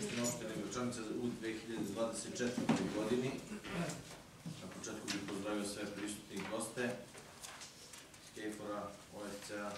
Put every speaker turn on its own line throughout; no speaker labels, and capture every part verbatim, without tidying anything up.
Skupština opštine Gračanica u dve hiljade dvadeset četvrtoj godini. Na početku bih pozdravio sve prisutne i goste Kejfora, O F C-a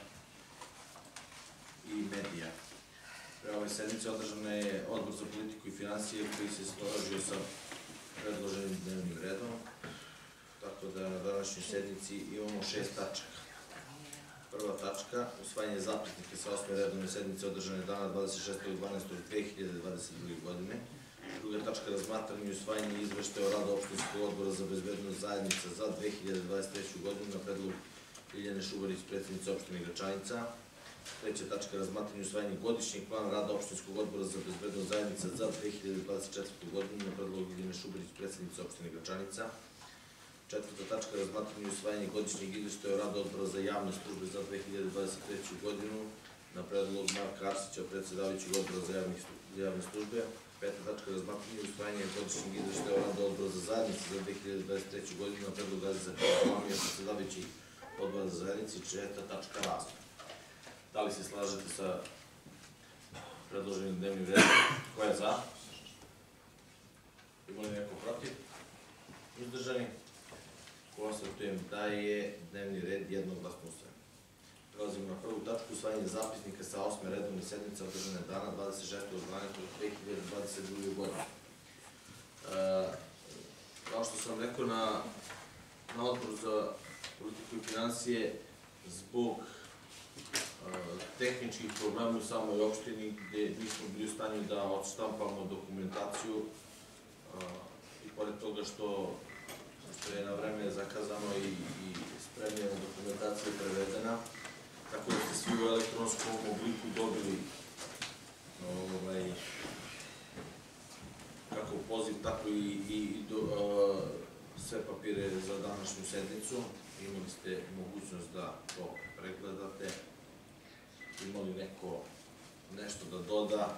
i medija. Pre ove sednice održana je Odbor za politiku i finansije koji se složio sa predloženim dnevnim redom, tako da na današnjoj sednici imamo šest tačaka. Prva tačka, usvajanje zapisnika sa osme redovne sednice održane dana dvadeset šestog decembra dve hiljade dvadeset druge. godine. Druga tačka, razmatranje i usvajanje izveštaja o radu opštinskog odbora za bezbednost zajednica za dve hiljade dvadeset treću. godinu na predlog Ljiljane Šubarić, predsjednice opštine Gračanica. Treća tačka, razmatranje i usvajanje godišnjeg plana rada opštinskog odbora za bezbednost zajednica za dve hiljade dvadeset četvrtu. godinu na predlog Ljiljane Šubarić, predsjednice opštine Gračanica. Četvrta tačka, razmatranje i usvajanje godišnjeg izveštaja o radu odbora za javne službe za dve hiljade dvadeset treću. godinu na predlog Marka Arsića, predsjedavajućeg odbora za javne službe. Peta tačka, razmatranje i usvajanje godišnjeg izveštaja o radu odbora za zajednice za dve hiljade dvadeset treću. godinu na predlog Aziza Karađorđevića, predsjedavajućeg odbora za zajednice. I četvrta tačka, razvoj. Da li se slažete sa predloženim dnevnim redom? Ko je za? Ima li neko protiv? Uzdržani? Konstatujem da je dnevni red jednoglasno usvojen. Prelazimo na prvu tačku, usvajanje zapisnika sa osme redovne sednice održane dana dvadeset šestog decembra dve hiljade dvadeset druge. godine. Kao što sam rekao na Odboru za politiku i finansije, zbog tehničkih problema u samoj opštini gde nismo bili u stanju da odštampamo dokumentaciju i pored toga što je na vreme zakazano i spremljena dokumentacija prevedena, tako da ste svi u elektronskom obliku dobili kako poziv, tako i sve papire za današnju sednicu. Imali ste mogućnost da to pregledate. Ima li neko nešto da doda?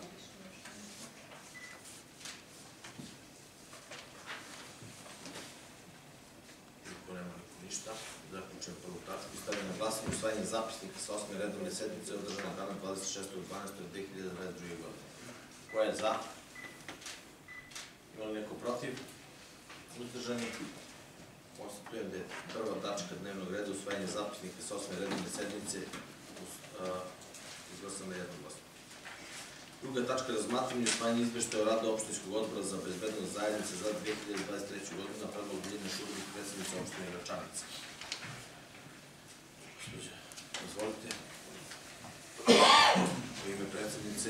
Niko nema ništa. Zaključujem prvu tačku i stavljam na glasanje usvajanje zapisnika sa osme redovne sednice održane dana dvadeset šestog decembra dve hiljade dvadeset druge. godine. Ko je za? Ima li neko protiv? Uzdržani? Konstatujem da je prva tačka dnevnog reda usvajanje zapisnika sa osme redovne sednice izglasana jednoglasno. Druga tačka, razmatranje i usvajanje izveštaja o radu opštinskog odbora za bezbednost zajednice za dve hiljade dvadeset treću. godinu na predlog Ljiljane Šubarić, predsjednice opštine Gračanica. Izvolite. U ime predsjednice.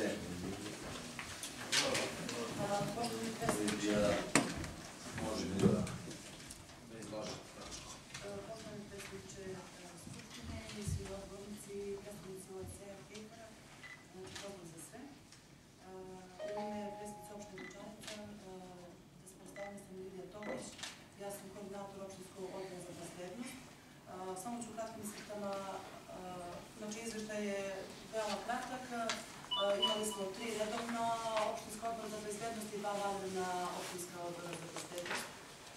Može li da izlažete tačku?
Poštovani predsjedniče Skupštine i svi odbornici, predstavnici O F C-a Kejfora, dobro za sve. U ime predsjednice opštine Gračanica, da se predstavljam, sam Lidija Tomić, ja sam koordinator opštinskog odbora za bezbednost. Samo ću kratkim crtama, znači izveštaj je veoma kratak. Imali smo tri redovna opštinska odbora za bezbednost i dva vanredna opštinska odbora za bezbednost.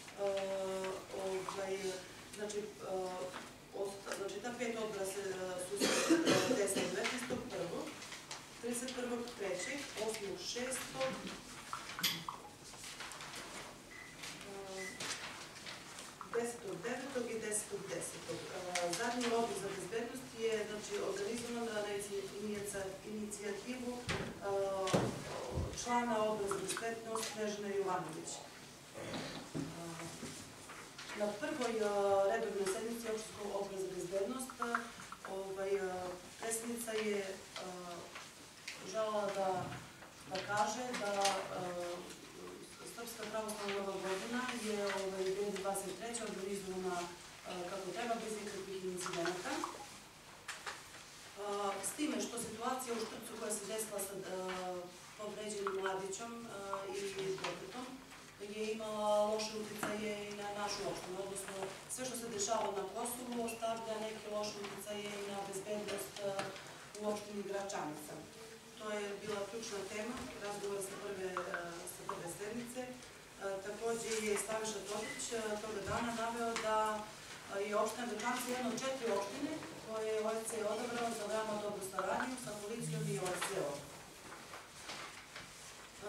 Znači, ta pet odbora se susreće desetog devetnaestog prvog, trideset prvog trećeg, osmog šestog, desetog devetog i desetog desetog. Zadnji odbor za bezbednost je organizovan na inicijativu člana odbora za bezbednost Snežane Jovanović. Na prvoj redovnoj sednici opštinskog odbora za bezbednost predsjednica je želela da kaže da Srpska pravoslavna nova godina je dve hiljade dvadeset treće. organizovana kako treba, bez ikakvih incidenata. S time što situacija u Štrpcu koja se desila sa povređenim mladićom i djetetom je imala loše uticaje i na našu opštinu, odnosno sve što se dešava na Kosovu ostavlja neke loše uticaje i na bezbednost u opštini Gračanica. To je bila ključna tema razgovora sa prve sednice. Takođe je Slaviša Todić toga dana naveo da je opština Gračanica jedna od četiri opštine koje je O F C odabrao za veoma dobru saradnju sa policijom i O F C-om.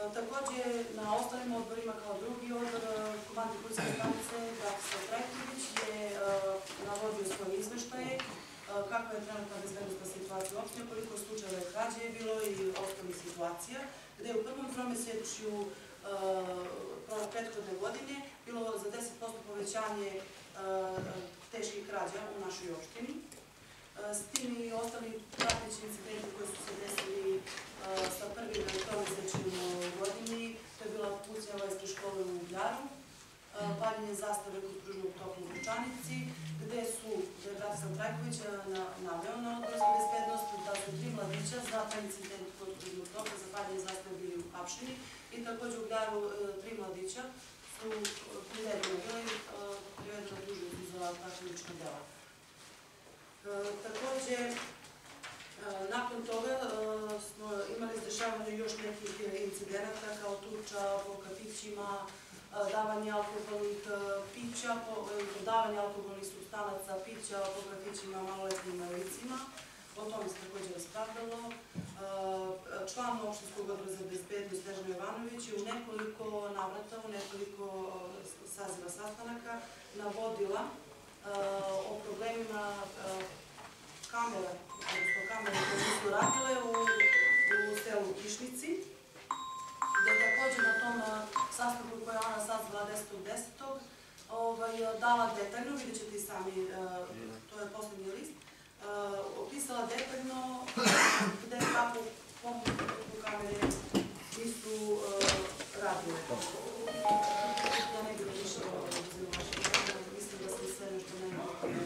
Takođe, na ostalim odborima kao drugi odbor komande policijske stanice Bratislav Trajković je navodio svoje izveštaje kakva je trenutna bezbednosna situacija u opštini, koliko slučajeva krađe je bilo i ostalih situacija, gde je u prvom tromesečju prethodne godine bilo za deset posto povećanje teških krađa u našoj opštini. S tim i ostali prateći incidenti koji su se desili sa prvim tromesečjem godini, to je bila pucnjava ispred škole u Ugljaru, paljenje zastave kod kružnog toka u Lučanici, gde su, gde je Bratislav Trajković naveo na odbor za bezbednost da su tri mladića za taj incident kod kružnog toka za paljenje zastave bili uhapšeni i takođe u Ugljaru tri mladića su privedeni bili privedeni na tužnicu za takve lične dela. Takođe, nakon toga smo imali izdešavanje još nekih incidenata kao tuča po kafićima, davanje alkoholnih pića, davanje alkoholnih supstanaca, pića po kafićima maloletnim licima. O tome se takođe raspravljalo. Član opštinskog odbora za bezbednost Snežana Jovanović je u nekoliko navrata, u nekoliko saziva sastanaka navodila o problemima kamera, odnosno kamere koje nisu radile u selu Kišnici, gde je takođe na tom sastanku koje je ona sazvala desetog desetog dala detaljno, vidjet ćete i sami, to je poslednji list, opisala detaljno gde kako pomoću kamere nisu radile. Ja ne bih više uzela vaše kamere, mislim da sam sve nešto nema.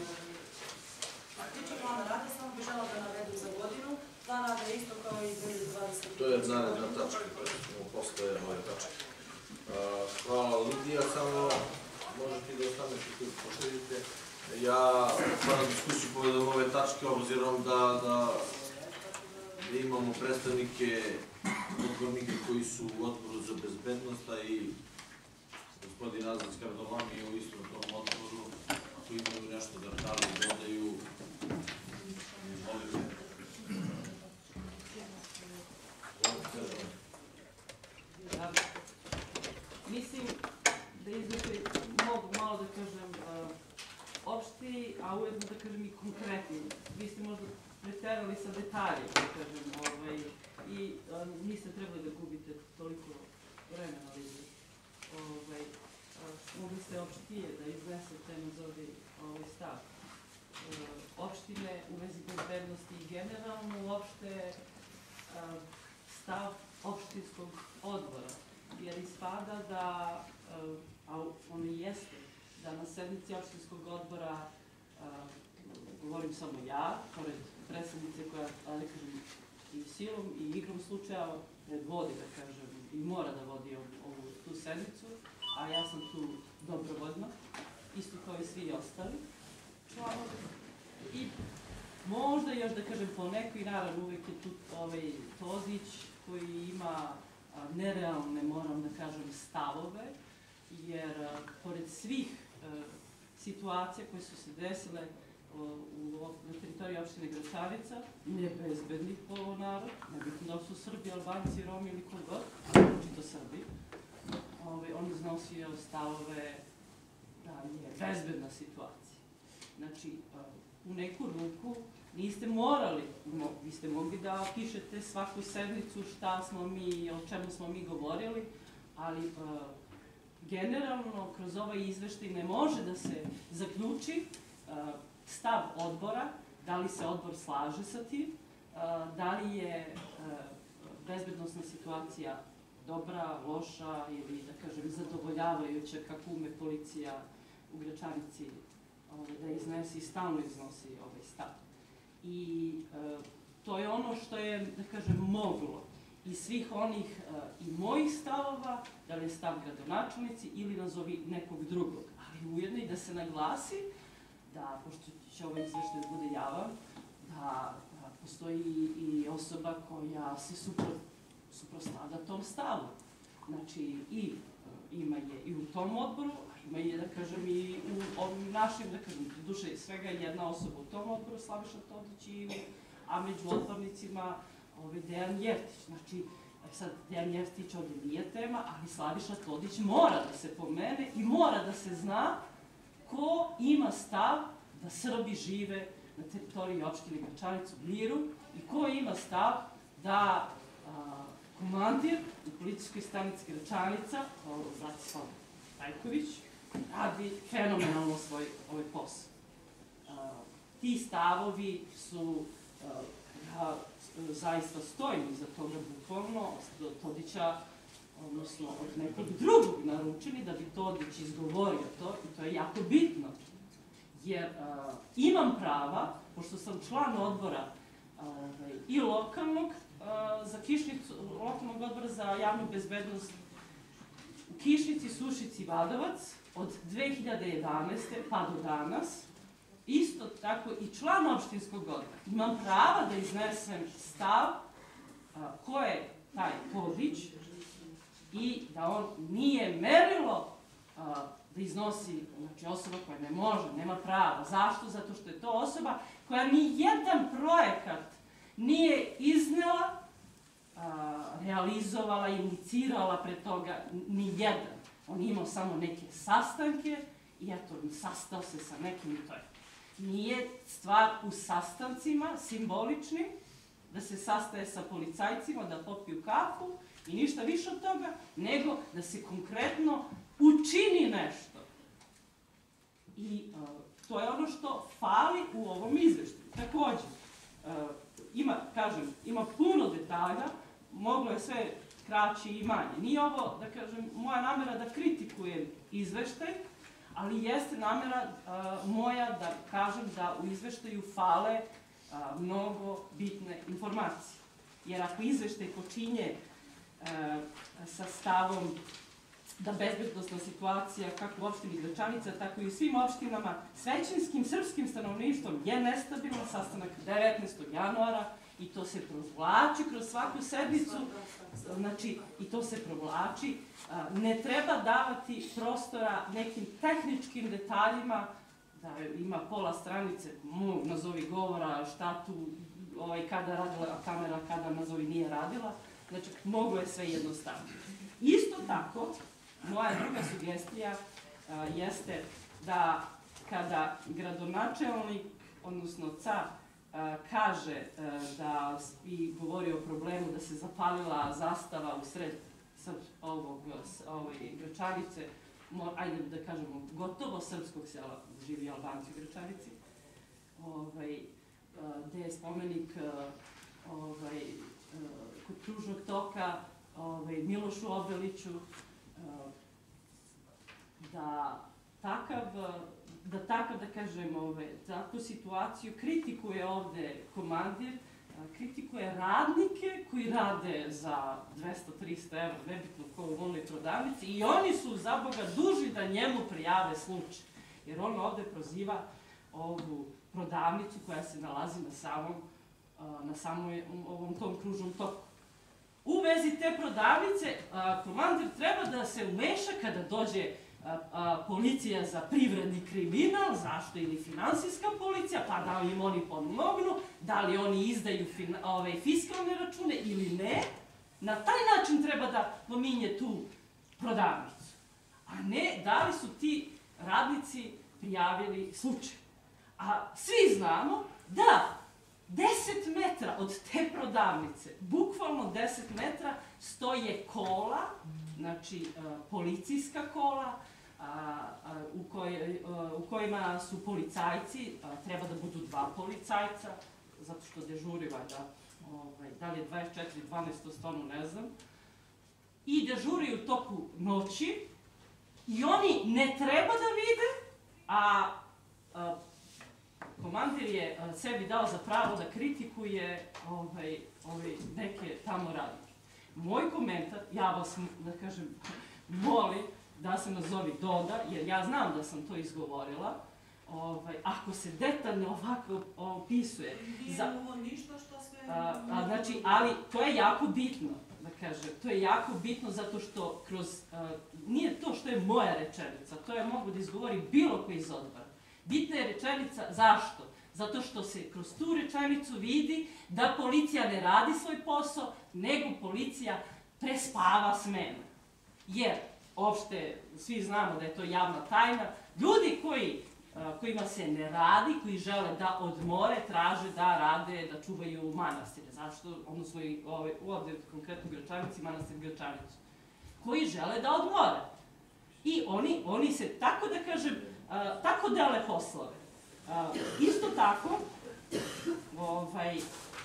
Tiče plana rada, samo bih žela da navedem za godinu. Plan rada je isto kao i dve hiljade dvadeset.
To je naredna tačka, koja smo posle ove tačke. Hvala Lidija, samo možete da ostanete tu poštedite. Ja otvaram diskusiju povedom ove tačke, obzirom da imamo predstavnike odbornike koji su u odboru za bezbednost, a i gospodin Azac Kardovan je u istom tom odboru, ako imaju nešto da kažu, dodaju, izvolite.
Mislim da izveštaj mogu malo da kažem opšti, a ujedno da kažem i konkretni. Vi ste možda preterali sa detaljem, da kažem, i niste trebali da gubite toliko vremena, ali mogli ste opštije da iznesete nazovi ovaj stav opštine u vezi bezbednosti i generalno uopšte stav opštinskog odbora, jer ispada da, a ono jeste, da na sednici opštinskog odbora, govorim samo ja, pored predsednice koja, da kažem, i silom i igrom slučaja predvodi, da kažem, i mora da vodi ovu tu sednicu, a ja sam tu dobrovoljno, isto kao i svi ostali članovi. I možda još da kažem po nekoj, naravno uvek je tu ovaj Tozić koji ima nerealne, moram da kažem, stavove, jer pored svih situacija koje su se desile na teritoriji opštine Gračanica, nebezbednih po narod, nebitno da su Srbi, Albanci, Romi ili kogod, ali očito Srbi, on iznosio stavove da je bezbedna situacija. Znači, u neku ruku niste morali, vi ste mogli da pišete svaku sednicu šta smo mi, o čemu smo mi govorili, ali generalno kroz ovaj izveštaj ne može da se zaključi stav odbora, da li se odbor slaže sa tim, da li je bezbednosna situacija dobra, loša ili, da kažem, zadovoljavajuća, kako ume policija u Gračanici da iznesi i stalno iznosi ovaj stav. I to je ono što je, da kažem, moglo iz svih onih i mojih stavova, da li je stav gradonačelnici ili nazovi nekog drugog, ali ujedno i da se naglasi da, pošto će ovaj izveštaj da bude javan, da postoji i osoba koja se suprotstavlja tom stavu. Znači, i ima je i u tom odboru, a ima je, da kažem, i u ovim našim, da kažem, duše svega jedna osoba u tom odboru, Slaviša Todić, a među odbornicima Dejan Jeftić. Znači, sad Dejan Jeftić ovdje nije tema, ali Slaviša Todić mora da se pomene i mora da se zna ko ima stav da Srbi žive na teritoriji opštine Gračanicu u miru i ko ima stav da a, komandir u policijskoj stanici Gračanica, Bratislav Trajković, radi fenomenalno svoj ovaj posao. A, ti stavovi su, a, ja zaista stojim iza toga bukvalno, od Todića, odnosno od nekog drugog naručeni da bi Todić izgovorio to, i to je jako bitno. Jer a, imam prava, pošto sam član odbora a, i lokalnog, a, za Kišnicu, lokalnog odbora za javnu bezbednost u Kišnici, Sušici, Vadovac, od dve hiljade jedanaeste pa do danas, isto tako i član opštinskog odbora. Imam prava da iznesem stav a, ko je taj Todić i da on nije merilo a, da iznosi, znači osoba koja ne može, nema prava. Zašto? Zato što je to osoba koja ni jedan projekat nije iznela, a, realizovala, inicirala pre toga, ni jedan. On je imao samo neke sastanke i eto, sastao se sa nekim i to je. Nije stvar u sastancima simboličnim, da se sastaje sa policajcima, da popiju kafu i ništa više od toga, nego da se konkretno učini nešto. I uh, to je ono što fali u ovom izveštaju. Takođe, uh, ima, kažem, ima puno detalja, moglo je sve kraći i manje. Nije ovo, da kažem, moja namera da kritikujem izveštaj, ali jeste namera uh, moja da kažem da u izveštaju fale uh, mnogo bitne informacije. Jer ako izveštaj počinje uh, sa stavom da bezbednosna situacija kako u opštini Gračanica, tako i u svim opštinama s većinskim srpskim stanovništvom je nestabilna, sastanak devetnaestog januara, i to se provlači kroz svaku sednicu, znači, i to se provlači. Ne treba davati prostora nekim tehničkim detaljima, da ima pola stranice, mu nazovi govora, šta tu, ovaj, kada radila kamera, kada nazovi nije radila, znači, mogu je sve jednostavno. Isto tako, moja druga sugestija a, jeste da kada gradonačelnik, odnosno car, a, kaže a, da i govori o problemu da se zapalila zastava u sred ovog, ovoj Gračanice, ajde da kažemo, gotovo srpskog sela, živi Albanci u Gračanici, ovaj, gde je spomenik ovaj, kod kružnog toka ovaj, Milošu Obeliću, da takav, da takav, da kažem, ovaj, takvu situaciju kritikuje ovde komandir, kritikuje radnike koji rade za dvesta do trista evra, nebitno ko u onoj prodavnici, i oni su, za Boga, dužni da njemu prijave slučaj. Jer on ovde proziva ovu prodavnicu koja se nalazi na samom, na samom ovom tom kružnom toku. U vezi te prodavnice, komandir treba da se umeša kada dođe policija za privredni kriminal, zašto, ili finansijska policija, pa da li im oni pomognu, da li oni izdaju ove, fiskalne račune ili ne. Na taj način treba da pominje tu prodavnicu. A ne da li su ti radnici prijavili slučaj. A svi znamo da deset metra od te prodavnice, bukvalno deset metra, stoje kola, znači policijska kola, u, koj, u kojima su policajci, treba da budu dva policajca, zato što dežuri valjda, ovaj, da li je dvadeset četiri dvanaest, to stvarno ne znam, i dežuri u toku noći, i oni ne treba da vide, a, a komandir je a, sebi dao za pravo da kritikuje ovaj, ovaj, neke tamo radnike. Moj komentar, ja vas, da kažem, molim da se nazovi Doda, jer ja znam da sam to izgovorila, ovaj, ako se detaljno ovako opisuje.
Nije ovo ništa što sve...
A, a, znači, ali to je jako bitno, da kažem, to je jako bitno zato što kroz, a, nije to što je moja rečenica, to je mogu da izgovori bilo koji iz odbora. Bitna je rečenica, zašto? Zato što se kroz tu rečenicu vidi da policija ne radi svoj posao, nego policija prespava smena. Jer, opšte, svi znamo da je to javna tajna, ljudi koji, kojima se ne radi, koji žele da odmore, traže da rade, da čuvaju manastire. Zašto? Odnosno i ovde konkretno Gračanici, manastir Gračanicu. Koji žele da odmore. I oni, oni se, tako da kažem, tako dele poslove. Isto tako, ovaj,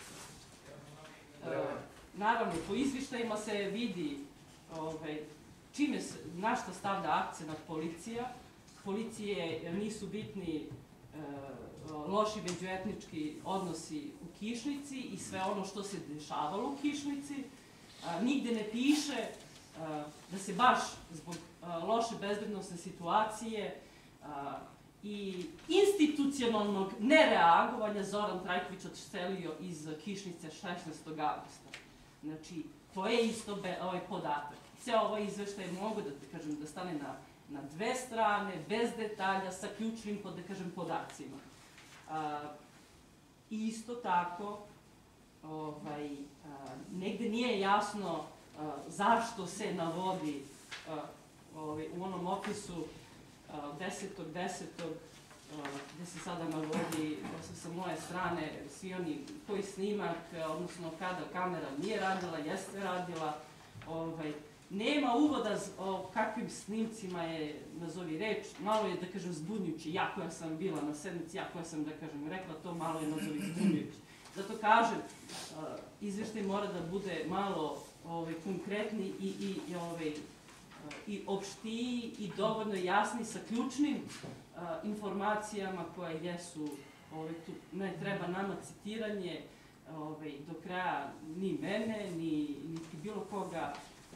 naravno, po izvištajima se vidi ovaj, čime se, na što stavlja akcenat policija. Policije nisu bitni loši međuetnički odnosi u Kišnici i sve ono što se dešavalo u Kišnici. Nigde ne piše da se baš zbog loše bezbednosne situacije i institucionalnog nereagovanja Zoran Trajković odselio iz Kišnice šesnaestog avgusta. Znači, to je isto ovaj podatak. Ceo ovaj izveštaj mogu da, da kažem, da stane na, na dve strane, bez detalja, sa ključnim, da kažem, podacima. A, isto tako, ovaj, a, negde nije jasno a, zašto se navodi a, ovaj, u onom opisu desetog desetog gde se sada navodi sa moje strane svi oni koji snimak, odnosno kada kamera nije radila, jeste radila. Nema uvoda o kakvim snimcima je, nazovi reč, malo je, da kažem, zbunjujući. Ja koja sam bila na sednici, ja koja sam, da kažem, rekla to, malo je, nazovi, zbunjujući. Zato kažem, izveštaj mora da bude malo konkretni i i opštiji i dovoljno jasni sa ključnim informacijama koje jesu, tu ne treba nama citiranje do kraja ni mene, ni bilo koga,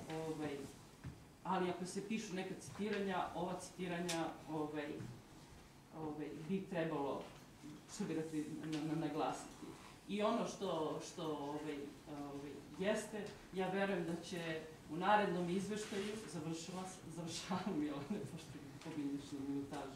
ali ako se pišu neka citiranja, ova citiranja bi trebalo, što bi rekli, naglasiti. I ono što jeste, ja verujem da će u narednom izveštaju, završavam, jel ne, pošto pominješ na minutažu,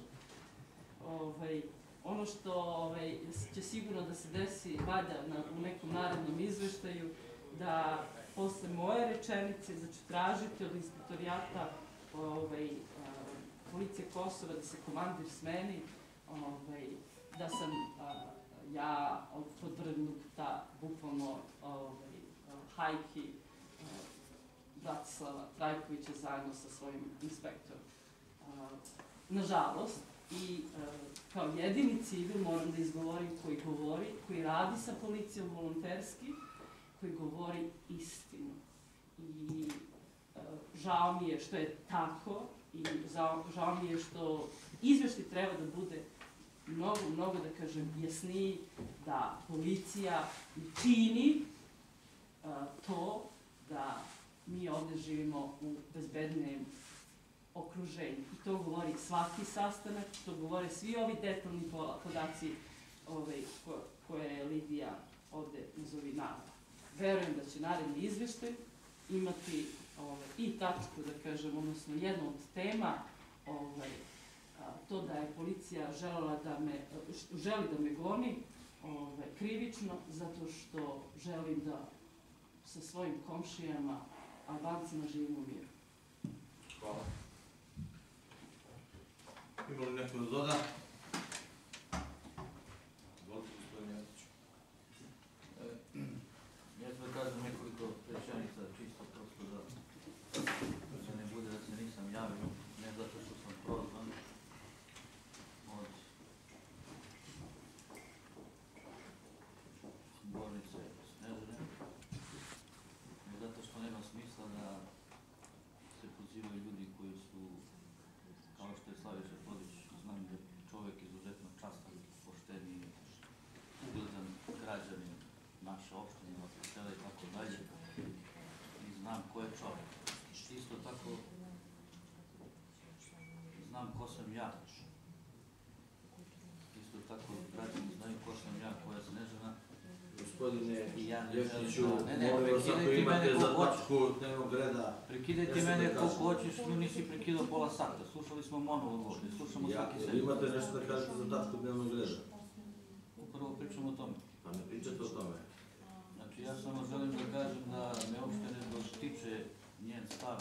ono što će sigurno da se desi valjda u nekom narednom izveštaju, da posle moje rečenice, da ću tražiti od inspektorijata policije Kosova da se komandir smeni, da sam ja podvrgnuta bukvalno hajki Bratislava Trajkovića zajedno sa svojim inspektorom. Nažalost, i kao jedini civil moram da izgovorim koji govori, koji radi sa policijom volonterski, koji govori istinu. I žao mi je što je tako i žao mi je što izveštaj treba da bude mnogo, mnogo, da kažem, jasniji, da policija čini to da mi ovde živimo u bezbednijem okruženju. I to govori svaki sastanak, to govore svi ovi detaljni podaci koje je Lidija ovde nazovi navela. Verujem da će naredni izveštaj imati i tačku, da kažem, odnosno jednu od tema, to da je policija želi da me goni krivično, zato što želim da sa svojim komšijama Albancima živimo u miru.
Hvala. Ima li neko da doda? Izvolite, gospodin Jatović.
Ja ću da kažem nekoliko rečenica, čisto prosto da ne bude da se nisam javio, ne zato što sam prozvan od bolnice Snežane, ne zato što nema smisla da se pozivaju ljudi koji su, kao što je Slaviša Podić, znam da je čovek izuzetno častan, pošteni, ugledan građanin naše opštine, sela i tako dalje, i znam ko je čovek. Isto tako znam ko sam ja. Isto tako građani znaju ko sam ja, ko je Snežana.
Gospodine Jeftiću, molim vas ako imate za tačku dnevnog reda...
Prekidajte mene koliko hoćeš, nisi prekidao pola sata. Slušali smo monolog ovdje, slušamo svaki sedmice.
Imate nešto da kažete za tačku dnevnog reda?
Upravo pričamo o tome.
Pa ne pričate o tome.
Znači, ja samo želim da kažem da me uopšte ne dotiče njen stav,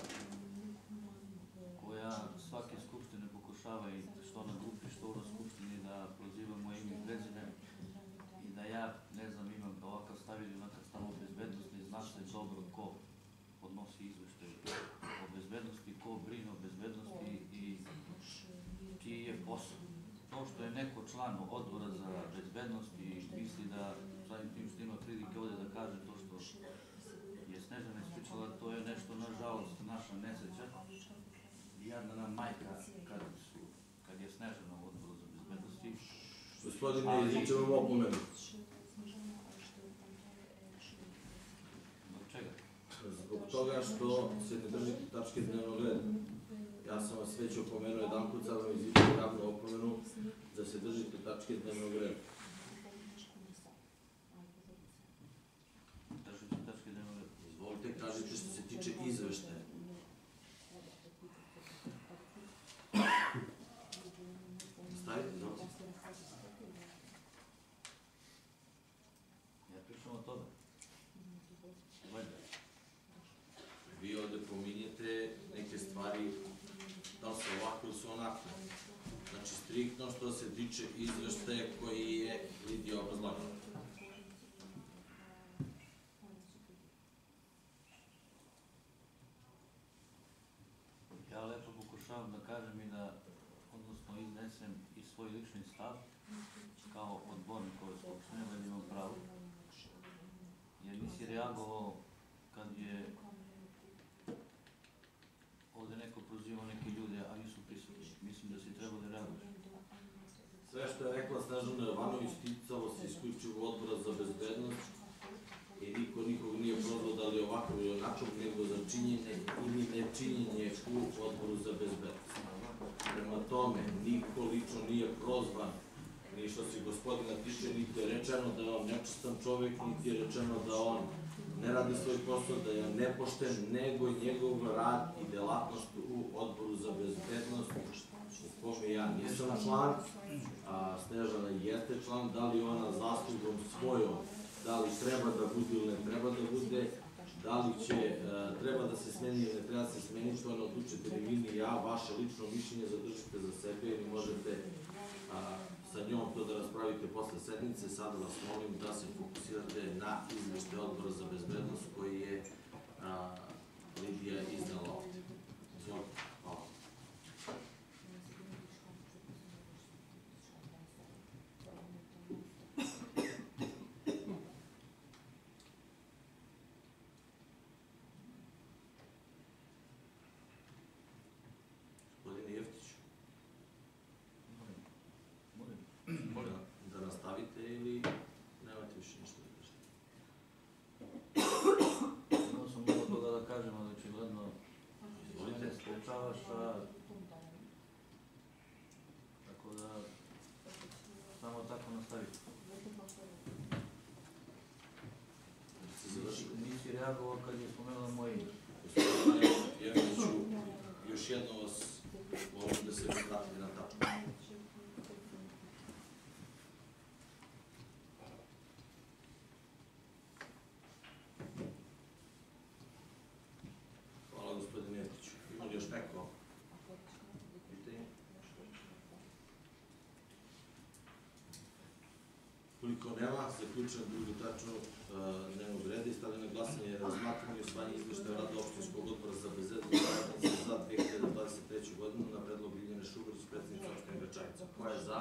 koja svake skupštine pokušava i što na grupi, što na skupštini da proziva moje ime i prezime i da ja, ne znam, imam ovakav stav ili onakav stav o bezbednosti, zna se dobro ko podnosi izveštaj o bezbednosti, ko brine o bezbednosti i čiji je posao. To što je neko član odbora za bezbednost i misli da samim tim što ima prilike ovde da kaže to što je Snežana ispričala, to je nešto, nažalost, naša nesreća. Jadna nam majka kad, su, kad je Snežana u odboru za bezbednosti.
Gospodine, izričem vam opomenu.
Zbog čega?
Zbog toga što se ne držite tačke dnevnog reda. Ja sam vas već opomenuo jedan put, sad vam izričem javnu opomenu da se držite tačke dnevnog reda.
Držite tačke dnevnog reda.
Izvolite, kažete što se tiče izveštaja. Stavite, izvolite.
Ja pričam o tome. Valjda.
Vi ovde pominjete neke stvari, da li su ovako ili su onako. Znači, striktno što se tiče izveštaja koji je Lidija obrazlagala.
Ja lepo pokušavam da kažem i da, odnosno iznesem i svoj lični stav kao odbornik ove skupštine, da imam pravo. Jer nisi reagovao kad je ovde neko prozivao neke ljude, a nisu prisutni. Mislim da si trebao da reaguješ.
Sve što je rekla Snežana Jovanović ticalo se isključivo odbora za bezbednost i niko nikog nije prozvao da li ovako ili onako, nego za činjenje ili nečinjenje u odboru za bezbednost. Prema tome, niko lično nije prozvan, ni što se gospodina tiče, niti je rečeno da je on nečistan čovek, niti je rečeno da on ne radi svoj posao, da je nepošten, nego njegov rad i delatnost u odboru za bezbednost, u kome ja nisam član, a Snežana jeste član, da li ona zaslugom svojom, da li treba da bude ili ne treba da bude, da li će, treba da se smeni ili ne treba da se smeni, što ne odlučite ni vi ni ja, vaše lično mišljenje zadržite za sebe ili možete sa njom to da raspravite posle sednice. Sada vas molim da se fokusirate na izveštaj odbora za bezbednost koji je Lidija iznala ovde. Izvolite. Hvala. Gospodine Jeftiću, da nastavite ili nemate više ništa da kažete?
Imao sam mnogo toga da kažem, ali očigledno
Izvolite.
sprečavaš, a tako da samo tako nastaviti.
Se završite.
Nisi reagovao kad je spomenula moje ime.
Gospodine Jeftiću, još jedno vas molim da se vratite na tačku. Hvala gospodine Jeftiću. Ima li još neko pitanje? Koliko nema, zaključujem drugu tačku dnevnog reda i stavljam na glasanje razmatranje i usvajanje izveštaja rada opštinskog odbora za bezbednost za dve hiljade dvadeset treću godinu na predlog Ljiljane Šubarić, predsednice opštine Gračanica. Ko je za?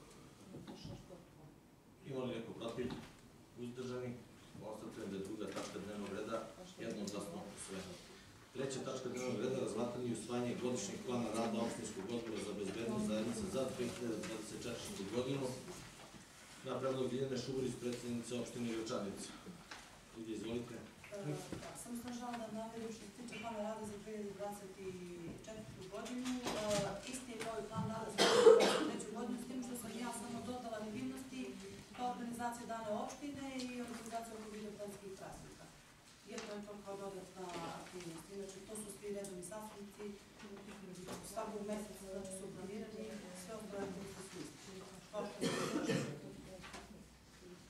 Ima li neko protiv? Uzdržani? Konstatujem da je druga tačka dnevnog reda jednoglasno usvojena. Treća tačka dnevnog reda, razmatranje i usvajanje godišnjeg plana rada opštinskog odbora za bezbednost zajednice za dve hiljade dvadeset četvrtu godinu na predlog Ljiljane Šubarić, predsednice opštine Gračanica. Lidija, izvolite.
Samo sam žala da navedu što se tiče plana rada za dve hiljade dvadeset četvrtu godinu. Isti je kao i plan rada za dve hiljade dvadeset treću godinu, s tim što sam ja samo dodala nevidnosti kao organizacija dane opštine i organizacija oko vidovdanskih praznika. Jedno je to kao dodatna aktivnost. Inače, to su svi redovni sastavnici, svakog meseca znači su planirani, sve ostale aktivnosti su isti. Hvala što se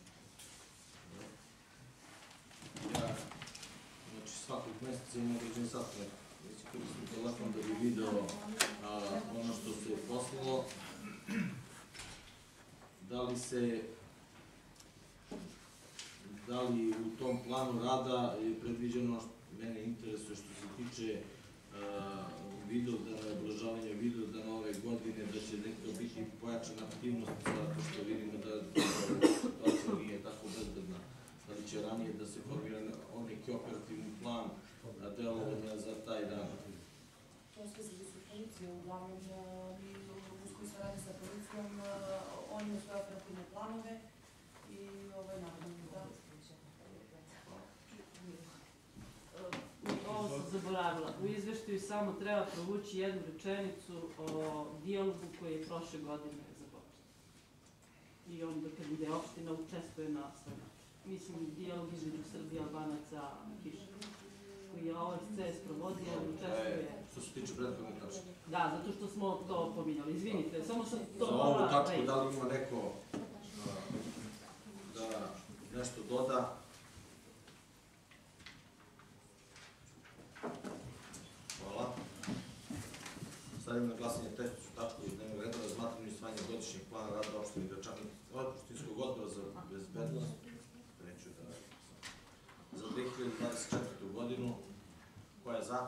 Ja, znači svakog meseca imam određene sastanak. Neće koristiti telefon da bi video ono što se poslalo. Da li se, da li u tom planu rada je predviđeno, mene interesuje što se tiče Vidovdana, obeležavanja Vidovdana ove godine, da će nekako biti pojačana aktivnost, zato što vidimo da situacija nije tako bezbedna. Da li će ranije da se formira neki operativni plan delovanja za taj dan?
To sve zavisi od policije, uglavnom mi uskoj saradnji sa policijom, oni imaju svoje operativne planove i naravno da...
Ovo sam zaboravila. U izveštaju samo treba provući jednu rečenicu o dijalogu koji je prošle godine započet. I onda kad ide opština učestvuje na sve način. Mislim, dijalog između Srbije, Albanaca, Kiša, koji je O S C sprovodio, učestvuje...
Što se tiče prethodne tačke.
Da, zato što smo to pominjali. Izvinite, samo sam to...
Za ovu tačku, da li ima neko da nešto doda? Hvala. Stavljamo na glasanje testu tačku iz dnevnog reda razmatranje i usvajanje godišnjeg plana rada opštine Gračanin opštinskog odbora za bezbednost za dve hiljade dvadeset četvrtu godinu. Ko je za?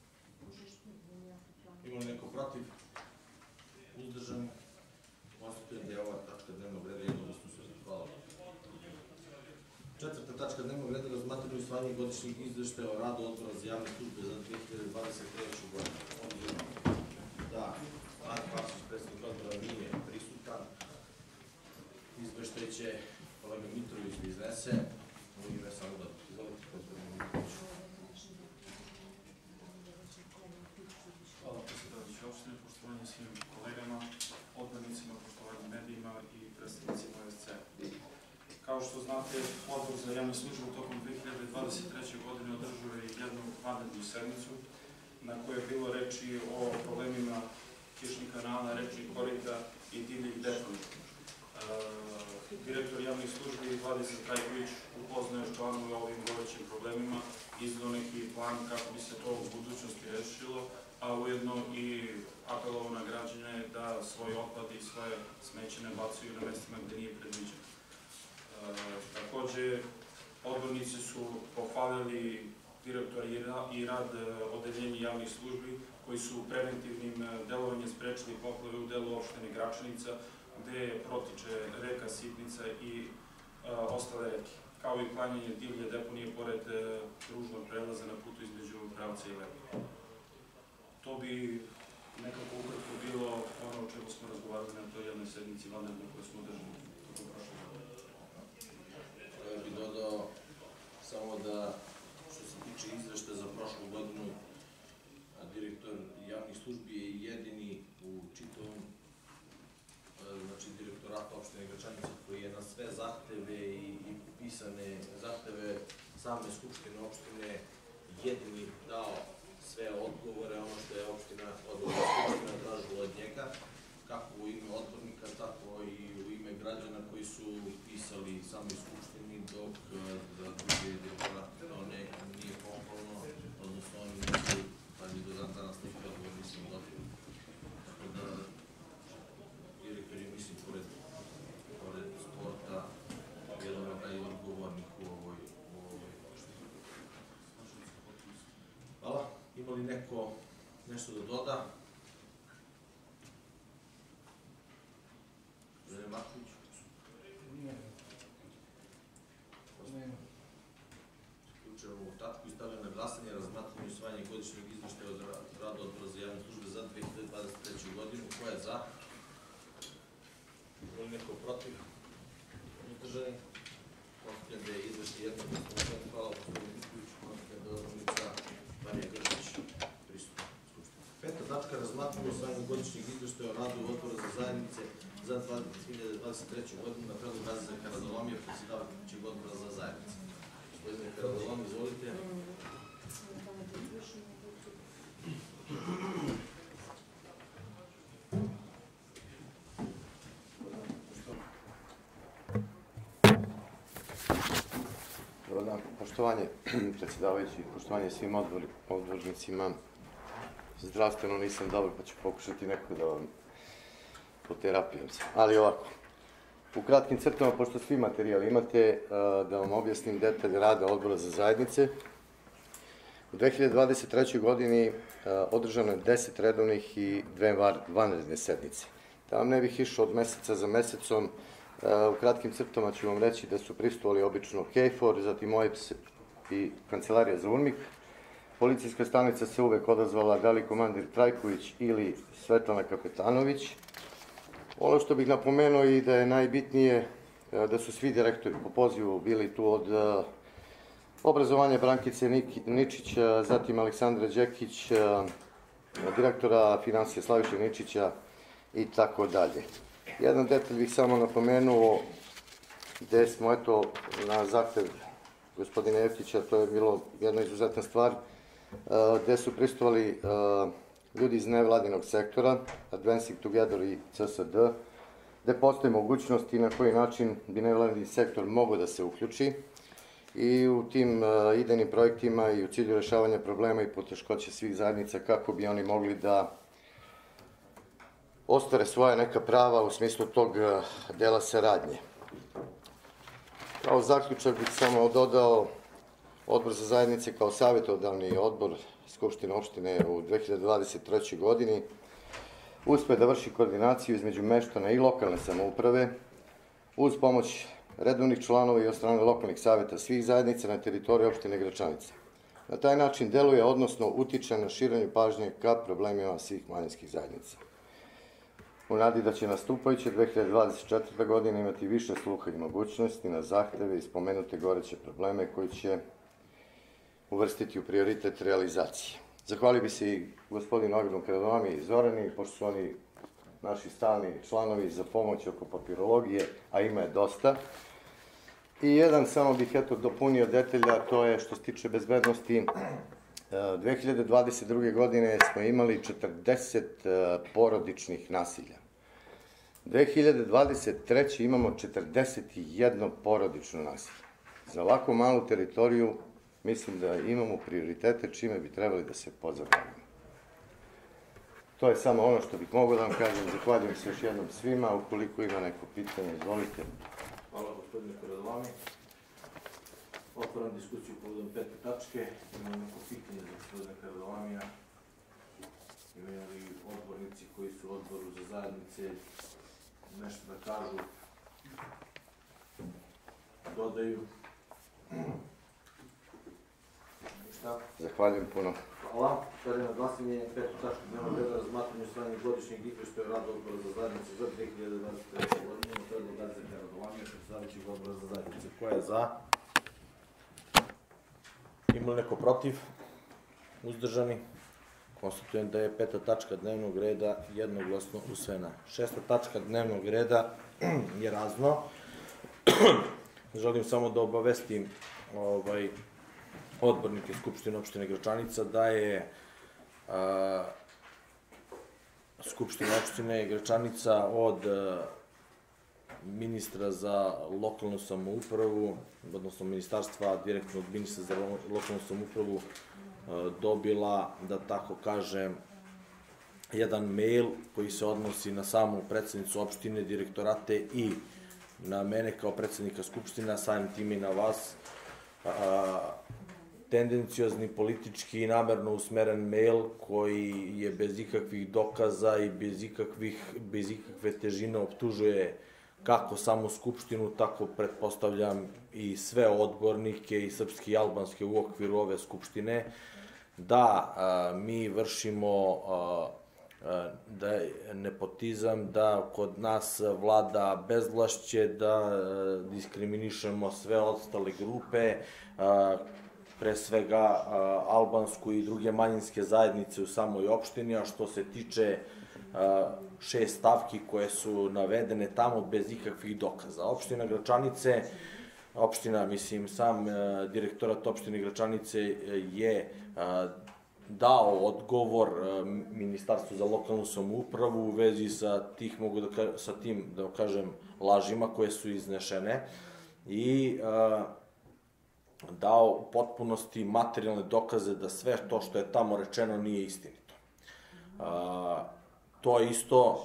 Ima li neko protiv? Uzdržan? Konstatujem da je ova tačka dnevnog reda jednoglasno usvojena. Hvala. Četvrta tačka dnevnog reda razmatranje i usvajanje godišnjeg izveštaja o radu odbora za javne službe za dve hiljade dvadeset treću godinu. Obzirom da Marko Vasić, predsednik odbora, nije prisutan, izveštaj će kolega Mitrović da iznese. U ime samo da izvolite, gospodine Mitrović.
Hvala predsjedavajući opštine, poštovanje svim kolegama, odbornicima, poštovanje medijima i predstavnicima O S C. Kao što znate, Odbor za javne službe tokom dve hiljade dvadeset treće. godine održao je jednu vanrednu sednicu na kojoj je bilo reči o problemima kišnih kanala, rečnih korita i divljih deponija. Direktor javnih službi Vladislav Trajković upoznao je članove o ovim gorućim problemima, izdao neki plan kako bi se to u budućnosti rešilo, a ujedno i apelovao na građane da svoj otpad i svoje smeće ne bacaju na mestima gde nije predviđeno. Takođe, odbornici su pohvalili direktora i rad odeljenja javnih službi koji su preventivnim delovanjem sprečili poplave u delu opštine Gračanica, gde protiče reka Sitnica i ostale reke, kao i uklanjanje divlje deponije pored kružnog prelaza na putu između Pravca i Lepa. To bi nekako ukratko bilo ono o čemu smo razgovarali na toj jednoj sednici vanrednoj koju smo održali tokom prošle godine.
Ja bih dodao samo da, što se tiče izveštaja za prošlu godinu, direktor javnih službi je jedini u čitavom, znači direktorata opštine Gračanica koji je na sve zahteve i pisane zahteve same skupštine opštine jedini dao sve odgovore, ono što je opština, odnosno skupština tražila od njega, kako u ime odbornika, tako i u ime građana koji su pisali sami skupštini, dok za druge direktorate to nije pohvalno, odnosno oni nisu, pa ni do dan danas neki odgovor nisam dobio. Tako da, direktor je, mislim, pored sporta, jedan od najodgovornih u ovoj opštini. Hvala. Ima li neko nešto da doda? Žene Marković?
Ne.
Uključujemo ovu tačku i stavljamo na glasanje razmatranje i usvajanje godišnjeg izveštaja od rada odbora za javne službe za dve hiljade dvadeset treću. godinu. Ko je za? Ima li neko protiv? Uzdržani? Konstatujem da je izveštaj jednoglasno usvojen. Hvala gospodinu Mitroviću. Konstatujem da je odbornica Marija Grčić prisutna skupština. Peta tačka razmatranje i usvajanje godišnjeg izveštaja o radu odbora za zajednice za dve hiljade dvadeset treću. godinu na predlog Gaze Karadolomije, predsjedavajućeg odbora za zajednice. Gospodine Karadolom, izvolite.
Dobar
Da, poštovanje predsjedavajući, poštovanje svim odbor, odbornicima. Zdravstveno nisam dobar, pa ću pokušati neko da vam poterapijem se. Ali ovako, u kratkim crtama, pošto svi materijali imate, da vam objasnim detalj rada Odbora za zajednice. U dve hiljade dvadeset trećoj. godini održano je deset redovnih i dve vanredne sednice. Da vam ne bih išao od meseca za mesecom, u kratkim crtama ću vam reći da su prisustvovali obično KFOR, zatim O E P S i Kancelarija za UNMIK. Policijska stanica se uvek odazvala da li komandir Trajković ili Svetlana Kapetanović. Ono što bih napomenuo i da je najbitnije, da su svi direktori po pozivu bili tu od obrazovanja Brankice Ničića, zatim Aleksandra Đekić, direktora financije Slaviše Ničića i tako dalje. Jedan detalj bih samo napomenuo, gde smo, eto, na zahtev gospodina Jeftića, to je bilo jedna izuzetna stvar, gde su prisustvovali ljudi iz nevladinog sektora, Advancing Together i C S D, gde postoje mogućnosti na koji način bi nevladini sektor mogao da se uključi i u tim idejnim projektima i u cilju rešavanja problema i poteškoća svih zajednica, kako bi oni mogli da ostvare svoja neka prava u smislu tog dela saradnje. Kao zaključak bih samo dodao, Odbor za zajednice kao savjetodavni odbor Skupštine opštine u dve hiljade dvadeset trećoj. godini uspe da vrši koordinaciju između meštana i lokalne samouprave uz pomoć redovnih članova i od strane lokalnih savjeta svih zajednica na teritoriji opštine Gračanica. Na taj način deluje, odnosno utiče na širenje pažnje ka problemima svih manjinskih zajednica. U nadi da će nastupajuće dve hiljade dvadeset četvrte. godine imati više sluha i mogućnosti na zahteve i spomenute goreće probleme koji će uvrstiti u prioritet realizacije. Zahvalio bi se i gospodinu Agnu Karadomi i Zorani, pošto su oni naši stalni članovi za pomoć oko papirologije, a ima je dosta. I jedan samo bih eto dopunio detalja, to je što se tiče bezbednosti. dve hiljade dvadeset druge. godine smo imali četrdeset porodičnih nasilja. dve hiljade dvadeset treće. imamo četrdeset jedno porodično nasilje. Za ovako malu teritoriju mislim da imamo prioritete čime bi trebali da se pozabavimo. To je samo ono što bih mogao da vam kažem. Zahvaljujem se još jednom svima. Ukoliko ima neko pitanje, izvolite.
Hvala gospodine Karadomi. Otvaram diskusiju povodom pete tačke. Imamo neko pitanje za gospodina Karadomija. Imaju li odbornici koji su u odboru za zajednice nešto da kažu, dodaju? Ništa?
Zahvaljujem puno.
Hvala. Stavljam na glasanje petu tačku dnevnog reda, razmatranje usvajanja godišnjeg izveštaja o radu Odbora za zajednice za dve hiljade dvadeset treće. godine. Na predlog Gaze Karadomija, predsedavajućeg Odbora za zajednice. Ko je za? Ima li neko protiv? Uzdržani? Konstatujem da je peta tačka dnevnog reda jednoglasno usvojena. Šesta tačka dnevnog reda je razno. Želim samo da obavestim odbornike Skupštine opštine Gračanica da je Skupština opštine Gračanica od ministra za lokalnu samoupravu, odnosno ministarstva direktno od ministra za lokalnu samoupravu dobila, da tako kažem, jedan mail koji se odnosi na samu predsednicu opštine, direktorate i na mene kao predsednika Skupština, samim tim i na vas, tendenciozni, politički i namerno usmeren mail koji je bez ikakvih dokaza i bez bez ikakve težine optužuje kako samu Skupštinu, tako pretpostavljam i sve odbornike i srpske i albanske u okviru ove Skupštine, da mi vršimo da nepotizam, da kod nas vlada bezvlašće, da diskriminišemo sve ostale grupe, pre svega albansku i druge manjinske zajednice u samoj opštini, a što se tiče šest stavki koje su navedene tamo bez ikakvih dokaza. Opština Gračanice, opština, mislim, sam direktorat opštine Gračanice je dao odgovor Ministarstvu za lokalnu samoupravu u vezi sa tih, mogu da sa tim, da kažem, lažima koje su iznešene i dao u potpunosti materijalne dokaze da sve to što je tamo rečeno nije istinito. To isto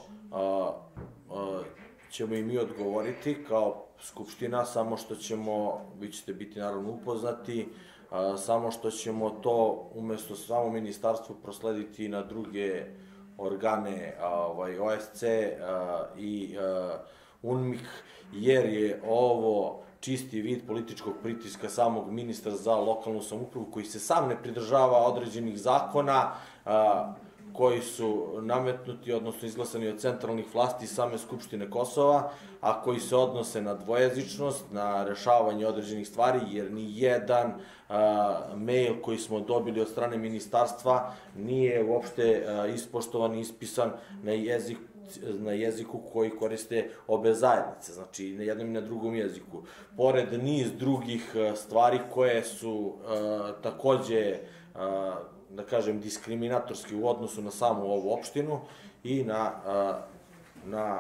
ćemo i mi odgovoriti kao Skupština, samo što ćemo, vi ćete biti naravno upoznati, samo što ćemo to umesto samo ministarstvu proslediti na druge organe O S C i U N M I K, jer je ovo čisti vid političkog pritiska samog ministra za lokalnu samoupravu, koji se sam ne pridržava određenih zakona koji su nametnuti, odnosno izglasani od centralnih vlasti same Skupštine Kosova, a koji se odnose na dvojezičnost, na rešavanje određenih stvari, jer ni jedan mail koji smo dobili od strane ministarstva nije uopšte ispoštovan i ispisan na jezik na jeziku koji koriste obe zajednice, znači na jednom i na drugom jeziku. Pored niz drugih stvari koje su takođe, da kažem, diskriminatorski u odnosu na samu ovu opštinu i na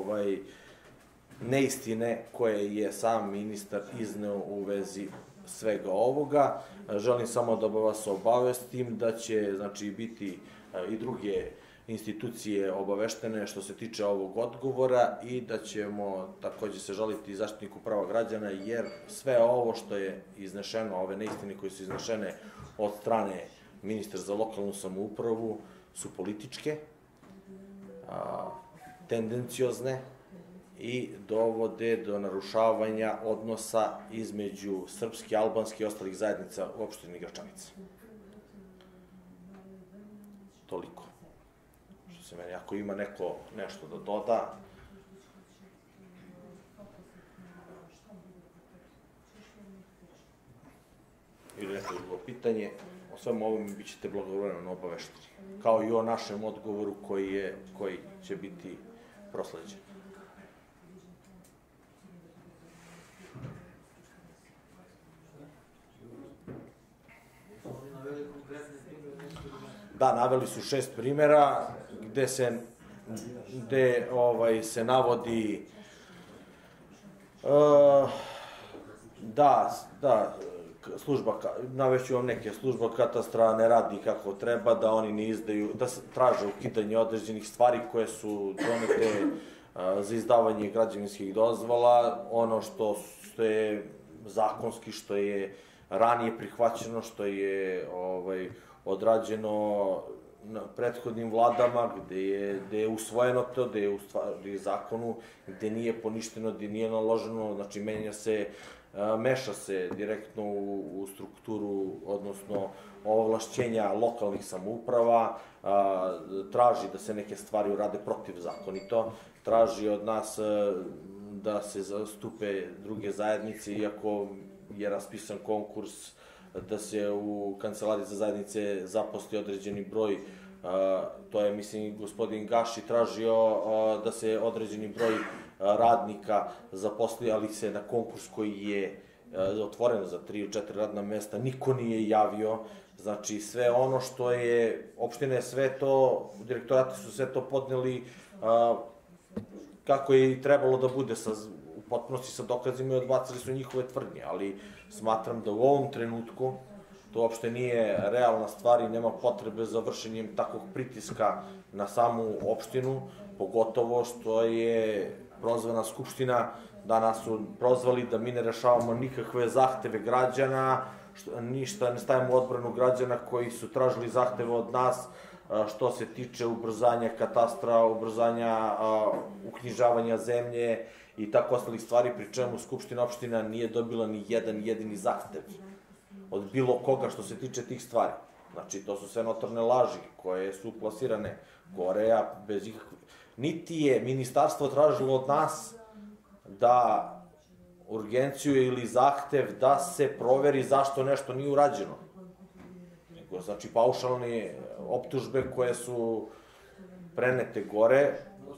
neistine koje je sam ministar izneo u vezi svega ovoga. Želim samo da vas obavestim da će, znači, biti i druge institucije obaveštene što se tiče ovog odgovora i da ćemo takođe se žaliti Zaštitniku prava građana, jer sve ovo što je iznešeno, ove neistine koje su iznešene od strane ministra za lokalnu samoupravu su političke, tendenciozne i dovode do narušavanja odnosa između srpske, albanske i ostalih zajednica u opštini Gračanica. Toliko. Što se meni, ako ima neko nešto da doda, ili neko drugo pitanje, o svemu ovome bit ćete blagovremeno obavešteni, kao i o našem odgovoru koji će biti prosleđen. Da, naveli su šest primjera gde se gde se navodi da, da, služba, navešću vam neke, služba katastra ne radi kako treba, da oni ne izdaju, da se traže ukidanje određenih stvari koje su donete za izdavanje građevinskih dozvola, ono što je zakonski, što je ranije prihvaćeno, što je odrađeno na prethodnim vladama, gde je usvojeno to, gde je u zakonu, gde nije poništeno, gde nije naloženo, znači menja se, meša se direktno u strukturu, odnosno ovlašćenja lokalnih samouprava, traži da se neke stvari urade protivzakonito, traži od nas da se zastupe druge zajednice, iako je raspisan konkurs da se u Kancelariji za zajednice zaposli određeni broj, to je, mislim, gospodin Gaši tražio da se određeni broj radnika zaposli, ali se na konkurs koji je otvoren za tri ili četiri radna mesta niko nije javio. Znači, sve ono što je, opštine sve to, direktorati su sve to podneli kako je i trebalo da bude, u potpunosti sa dokazima i odbacili su njihove tvrdnje, ali smatram da u ovom trenutku to uopšte nije realna stvar i nema potrebe za vršenjem takvog pritiska na samu opštinu, pogotovo što je prozvana Skupština, da nas su prozvali da mi ne rešavamo nikakve zahteve građana, ništa ne stavimo u odbranu građana koji su tražili zahteve od nas što se tiče ubrzanja katastra, ubrzanja uknjižavanja zemlje i tako ostalih stvari, pri čemu Skupština opština nije dobila ni jedan jedini zahtev od bilo koga što se tiče tih stvari. Znači, to su sve notorne laži koje su plasirane gore, a bez ikakve... Niti je ministarstvo tražilo od nas da urgenciju ili zahtev da se proveri zašto nešto nije urađeno. Nego, znači, paušalne optužbe koje su prenete gore,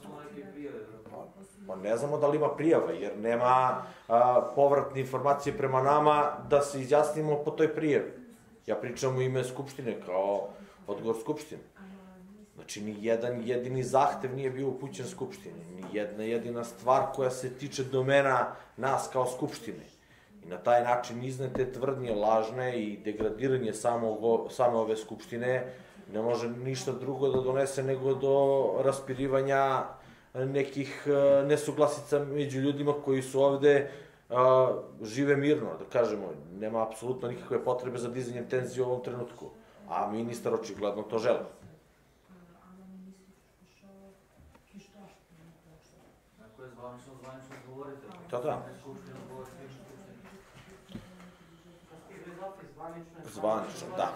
pa ne znamo da li ima prijava, jer nema povratne informacije prema nama da se izjasnimo po toj prijavi. Ja pričam u ime Skupštine, kao odgovor Skupštine. Znači, ni jedan jedini zahtev nije bio upućen Skupštini, ni jedna jedina stvar koja se tiče domena nas kao Skupštine. I na taj način iznete tvrdnje lažne i degradiranje same ove skupštine ne može ništa drugo da donese nego do raspirivanja nekih nesuglasica među ljudima koji su ovde žive mirno, da kažemo. Nema apsolutno nikakve potrebe za dizanjem tenzije u ovom trenutku, a ministar očigledno to želi.
Ako je zvanično, zvanično govorite.
Da, da. Zvanično, da.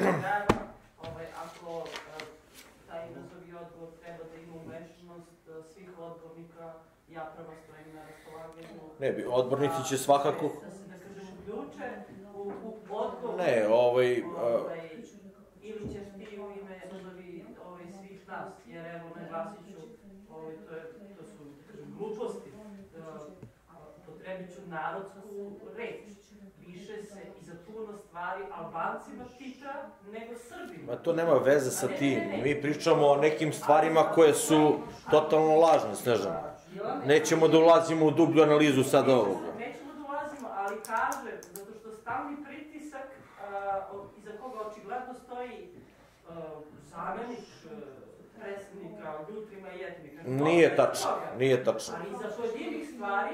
Ako taj nazovi odgovor treba da ima umešanost svih odbornika, ja prvo stojim na raspolaganju.
Ne bi, odbornici će svakako...
Da se, da kažem, uključe u odgovor...
Ne, ovaj...
Ili ćeš ti u ime nazovi svih nas, jer evo na Glasiću, to su gluposti, potrebit ću narodsku reč. Piše se i za puno stvari Albancima tiča nego Srbima.
Ma to nema veze sa tim. Mi pričamo o nekim stvarima koje su totalno lažne, Snežana. Nećemo da ulazimo u dublju analizu sada ovoga.
Nećemo da ulazimo, ali kažem, zato što stalni pritisak, iza koga očigledno stoji zamenik predsednika Ljutrima i Etnika.
Nije tačno, nije tačno.
Ali iza pojedinih stvari,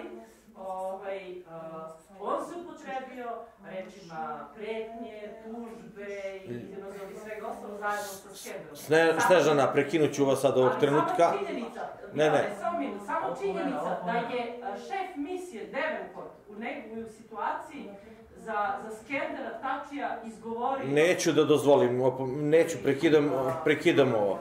on se upotrebio rečima pretnje, tužbe i nazovi svega ostalo zajedno sa Skenderom.
Snežana, prekinut ću vas sad ovog trenutka.
Samo činjenica, ne, ne. Samo činjenica da je šef misije Devenport u nekoj situaciji za Skendera Tačija izgovorio...
Neću da dozvolim, neću, prekidam ovo.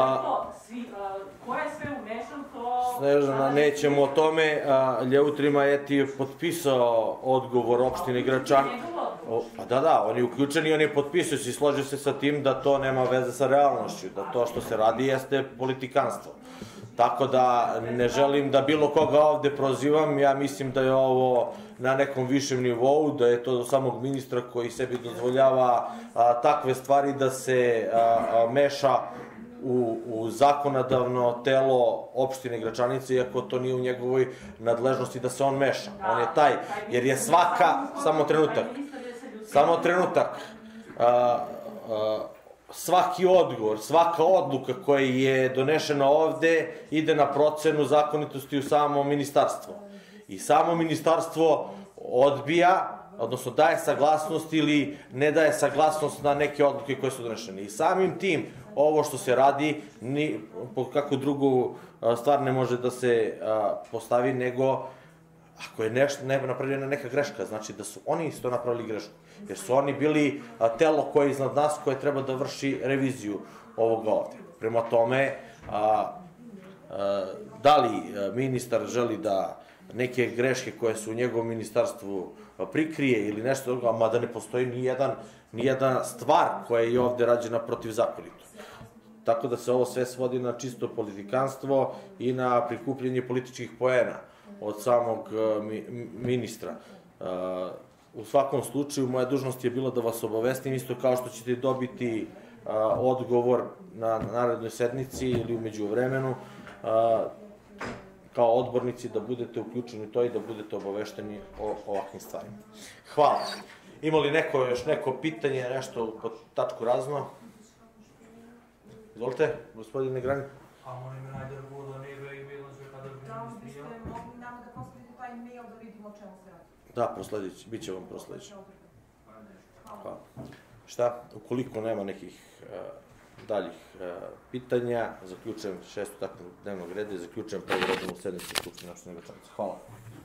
Ko je sve umešan, to...
Snežana, nećemo o tome. Ljutrima Eti je potpisao odgovor opštine Gračan. Pa da, da, on je uključen i on je potpisao i složio se sa tim da to nema veze sa realnošću, da to što se radi jeste politikanstvo. Tako da ne želim da bilo koga ovde prozivam, ja mislim da je ovo na nekom višem nivou, da je to do samog ministra koji sebi dozvoljava takve stvari da se meša u zakonodavno telo opštine Gračanice, iako to nije u njegovoj nadležnosti da se on meša. On je taj, jer je svaka, samo trenutak, samo trenutak, svaki odgovor, svaka odluka koja je donešena ovde ide na procenu zakonitosti u samo ministarstvo. I samo ministarstvo odbija, odnosno daje saglasnost ili ne daje saglasnost na neke odluke koje su donešene. I samim tim, ovo što se radi, kako drugu stvar ne može da se postavi, nego ako je napravljena neka greška, znači da su oni isto napravili grešku. Jer su oni bili telo koje je iznad nas, koje treba da vrši reviziju ovoga ovde. Prema tome, da li ministar želi da neke greške koje su u njegovom ministarstvu prikrije ili nešto drugo, mada ne postoji ni jedna stvar koja je ovde rađena protivzakonito. Tako da se ovo sve svodi na čisto politikanstvo i na prikupljanje političkih poena od samog ministra. U svakom slučaju, moja dužnost je bila da vas obavestim, isto kao što ćete dobiti odgovor na narednoj sednici ili umeđu vremenu, kao odbornici da budete uključeni u to i da budete obavešteni o ovakvim stvarima. Hvala. Ima li neko još neko pitanje, nešto pod tačku razno? Izvolite, gospodine Granin.
A molim najde da bude nebe i bilo sve kada bi ministrija. Da li biste mogli nama da prosledite taj mail da vidimo o čemu se radi?
Da, prosledit, bit će vam prosledit. Hvala. Šta, ukoliko nema nekih daljih pitanja, zaključujem šestu tačku dnevnog reda i zaključujem prvu redovnu sednicu Skupštine opštine Gračanice. Hvala.